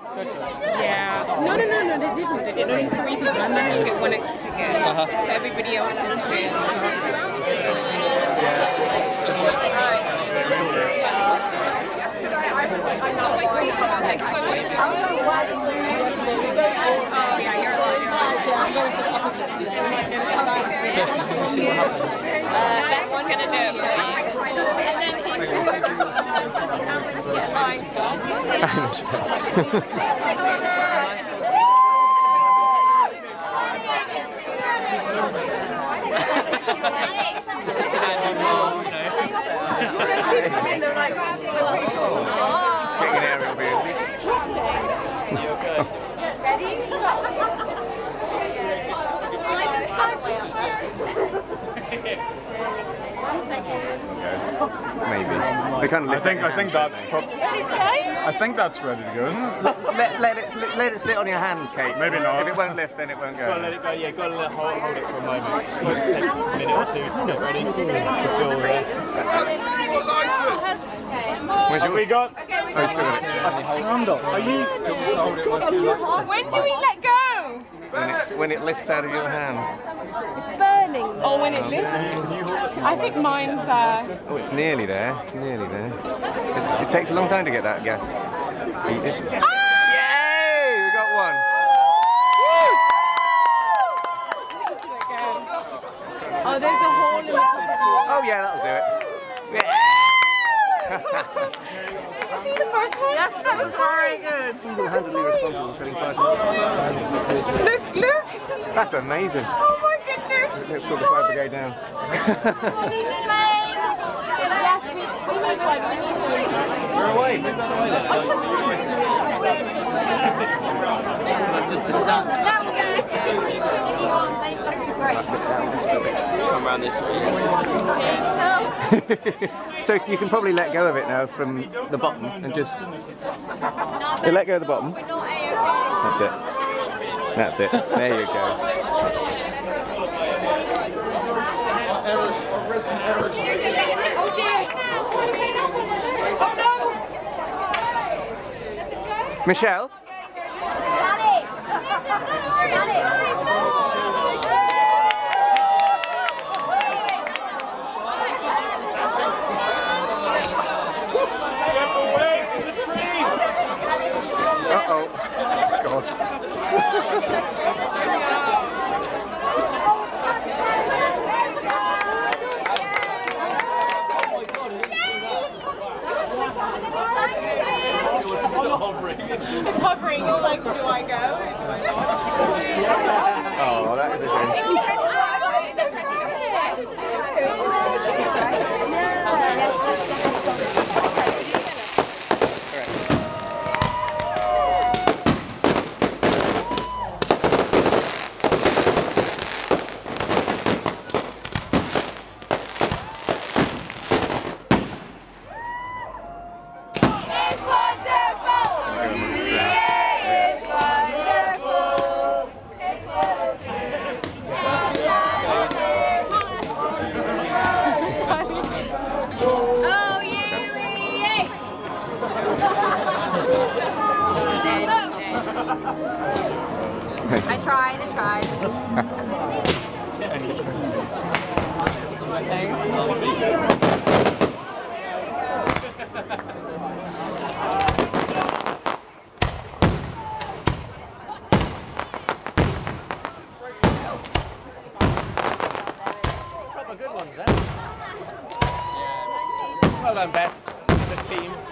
Yeah. No, they didn't. They did only 3 people. I managed to get 1 extra ticket. So everybody else can share. Oh yeah, you're alive. I'm going for the opposite today. Yes, did you see what happened? Someone's going to do it for you. And then Maybe. They can't I think that's I think that's ready to go, isn't it? let it sit on your hand, Kate. Maybe not. If it won't lift, then it won't go. Gotta let it go, yeah, gotta hold it for a moment. It's supposed to take a minute or 2 to get ready to fill this. Where's your... We got? Are you... when do we let go? When it lifts out of your hand. It's burning. Oh, when it lifts? I think mine's there. Oh, it's nearly there. It's nearly there. It takes a long time to get that gas. Yay! We got one. Oh, there's a hole in the Oh yeah, that'll do it. Yeah. Did you see the first one? Yes, that was very good. Single-handedly responsible for setting fire to Look! That's amazing. Oh my goodness! Let's put the fire brigade down. You're away. Who's on the way then? Come around this way. So you can probably let go of it now from the bottom and just... You let go of the bottom. That's it. That's it. There you go. Oh dear! Oh no! Michelle? Uh-oh. God. It's hovering. It's like, do I go? Do I not? Oh, that is a shame. I tried. Proper good ones, eh? Well done, Beth. The team.